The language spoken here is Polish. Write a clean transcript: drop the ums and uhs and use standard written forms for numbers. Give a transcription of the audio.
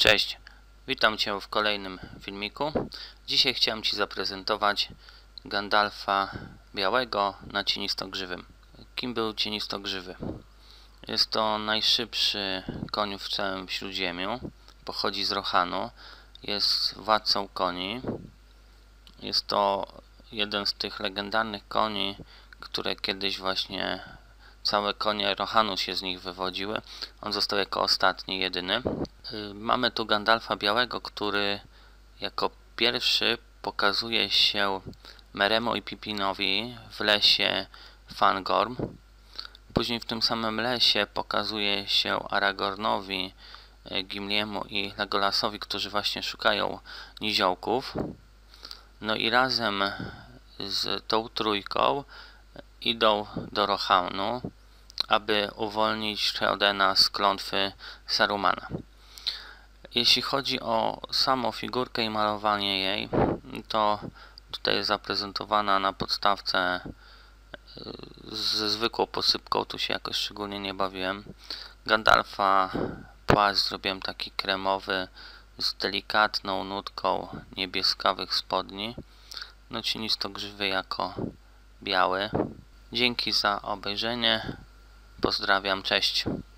Cześć, witam Cię w kolejnym filmiku. Dzisiaj chciałem Ci zaprezentować Gandalfa białego na cienistogrzywym. Kim był cienistogrzywy? Jest to najszybszy koń w całym Śródziemiu. Pochodzi z Rohanu. Jest władcą koni. Jest to jeden z tych legendarnych koni, które kiedyś właśnie całe konie Rohanu się z nich wywodziły. On został jako ostatni, jedyny. Mamy tu Gandalfa białego, który jako pierwszy pokazuje się Meremu i Pippinowi w lesie Fangorn. Później w tym samym lesie pokazuje się Aragornowi, Gimliemu i Legolasowi, którzy właśnie szukają niziołków. No i razem z tą trójką idą do Rohanu, aby uwolnić Theodena z klątwy Sarumana. Jeśli chodzi o samą figurkę i malowanie jej, to tutaj jest zaprezentowana na podstawce ze zwykłą posypką, tu się jakoś szczególnie nie bawiłem. Gandalfa płaszcz zrobiłem taki kremowy z delikatną nutką niebieskawych spodni. No cienistogrzywy jako biały. Dzięki za obejrzenie. Pozdrawiam, cześć.